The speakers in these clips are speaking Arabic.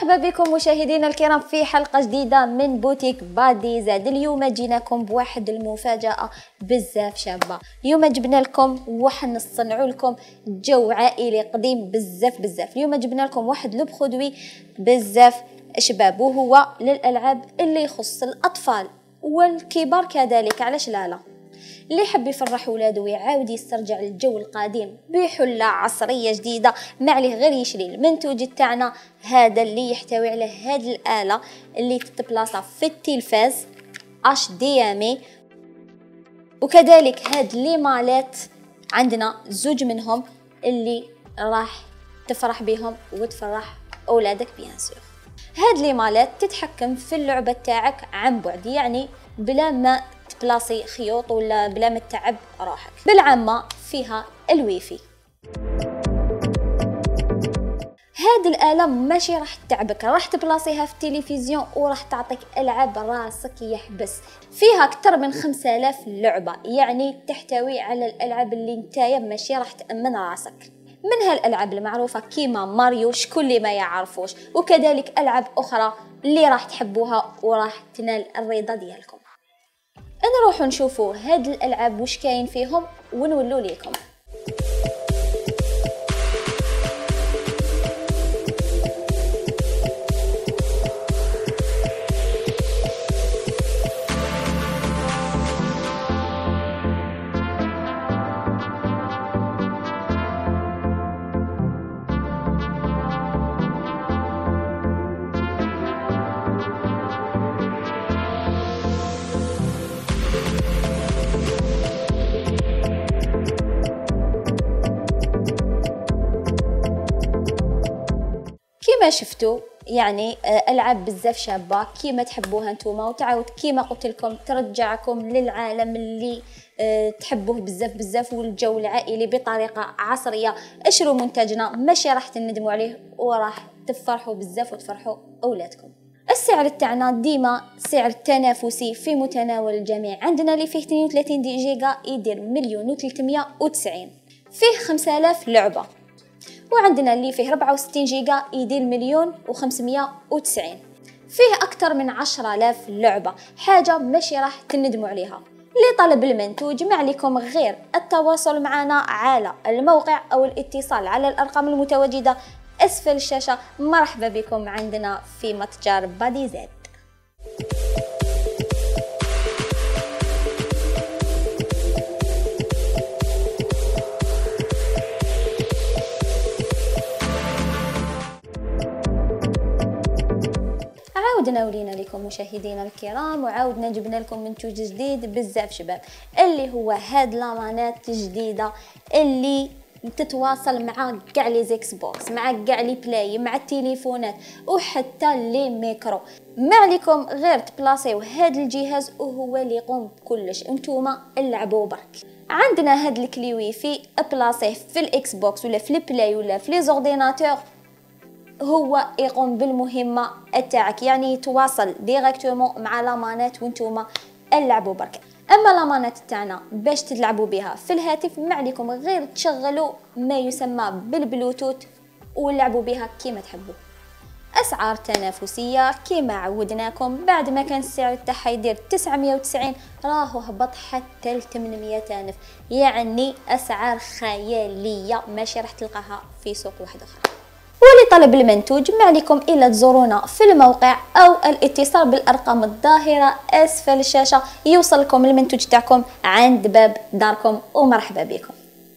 مرحبا بكم مشاهدينا الكرام في حلقة جديدة من بوتيك بادي زاد. اليوم جيناكم بواحد المفاجأة بزاف شابة. اليوم جبنا لكم واحد نصنعوا لكم جو عائلي قديم بزاف. اليوم جبنا لكم واحد لو برودوي بزاف شباب، وهو للألعاب اللي يخص الأطفال والكبار كذلك. علاش لا اللي يحب يفرح ولادو ويعاود يسترجع الجو القديم بحلة عصرية جديدة، ما عليه غير يشري المنتوج تاعنا هذا اللي يحتوي على هذه الآلة اللي تتبلاصا في التلفاز HDMI، وكذلك هاد لي مالات عندنا زوج منهم اللي راح تفرح بهم وتفرح أولادك بيان سور. هاد لي مالات تتحكم في اللعبة تاعك عن بعد، يعني بلا ما تبلاصي خيوط ولا بلا ما تتعب روحك. بالعامة فيها الويفي. هاد الآلة ماشي راح تتعبك، راح تبلاصيها في التلفزيون وراح تعطيك ألعاب راسك يحبس. فيها أكثر من 5000 لعبة، يعني تحتوي على الألعاب اللي نتايا ماشي راح تأمن راسك. من هالألعاب المعروفة كيما ماريو، شكون اللي ما يعرفوش، وكذلك ألعاب أخرى اللي راح تحبوها وراح تنال الرضا ديالكم. نروحوا نشوفوا هاد الألعاب وش كاين فيهم ونولوا ليكم. كيما شفتوا يعني ألعاب بزاف شابة كيما تحبوها نتوما، وتعاود كيما قلت لكم ترجعكم للعالم اللي تحبوه بزاف والجو العائلي بطريقة عصرية. اشروا منتجنا ماشي راح تندموا عليه وراح تفرحوا بزاف وتفرحوا أولادكم. السعر تاعنا ديما سعر تنافسي في متناول الجميع. عندنا اللي فيه 32 جيجا يدير 1,390,000، فيه 5000 لعبة، وعندنا اللي فيه 64 جيجا يدير 1,590,000، فيه أكثر من 10,000 لعبة، حاجة ماشي راح تندموا عليها. لطلب المنتوج ما عليكم غير التواصل معنا على الموقع أو الاتصال على الأرقام المتواجدة أسفل الشاشة. مرحبا بكم عندنا في متجر بادي زاد. عاودنا ولينا لكم مشاهدينا الكرام، وعاودنا جبنا لكم منتوج جديد بزاف شباب، اللي هو هاد لامانات جديده اللي تتواصل مع كاع لي زيكس بوكس، مع كاع لي بلاي، مع التليفونات وحتى لي ميكرو. ما عليكم غير تبلاصيو هاد الجهاز وهو اللي يقوم بكلش، انتوما العبوا برك. عندنا هاد الكلي ويفي بلاصيه في الاكس بوكس ولا في البلاي ولا في لي زورديناتور، هو يقوم بالمهمه تاعك، يعني يتواصل ديريكتومون مع لامانات وانتوما اللعبوا برك. اما لامانات تاعنا باش تلعبوا بها في الهاتف ما عليكم غير تشغلوا ما يسمى بالبلوتوث ولعبوا بها كيما تحبوا. اسعار تنافسيه كيما عودناكم، بعد ما كان السعر تاعها يدير 990 راهو هبط حتى ل 800,000، يعني اسعار خياليه ماشي راح تلقاها في سوق واحد اخر. ولطلب المنتوج ما عليكم إلا تزورونا في الموقع أو الاتصال بالأرقام الظاهرة أسفل الشاشة، يوصلكم المنتوج تاعكم عند باب داركم. ومرحبا بكم.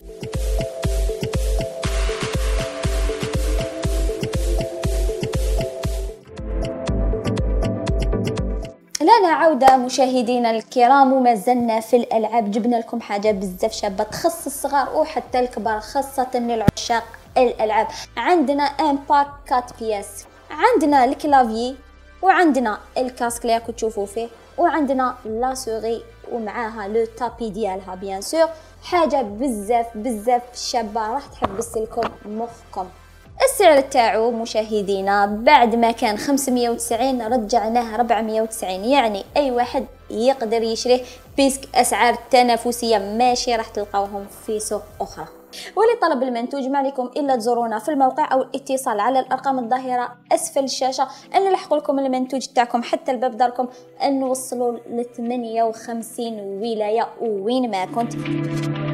لنا عودة مشاهدينا الكرام، وما زلنا في الألعاب. جبنا لكم حاجة بزاف شابة تخص الصغار وحتى الكبار، خاصة للعشاق الألعاب. عندنا ان باك 4 بياس، عندنا الكلافيي وعندنا الكاسك اللي راكم تشوفوا فيه، وعندنا لا سوري ومعاها لو تابي ديالها بيان سور. حاجة بزاف شابة راح تحبس لكم مخكم. السعر تاعو مشاهدينا بعد ما كان 590 رجعناه 490، يعني اي واحد يقدر يشريه بيسك اسعار تنافسيه ماشي راح تلقاوهم في سوق اخرى. ولطلب المنتوج ما عليكم الا تزورونا في الموقع او الاتصال على الارقام الظاهره اسفل الشاشه، ان نلحق لكم المنتوج تاعكم حتى لباب داركم، ان نوصلوا ل 58 ولايه وين ما كنت.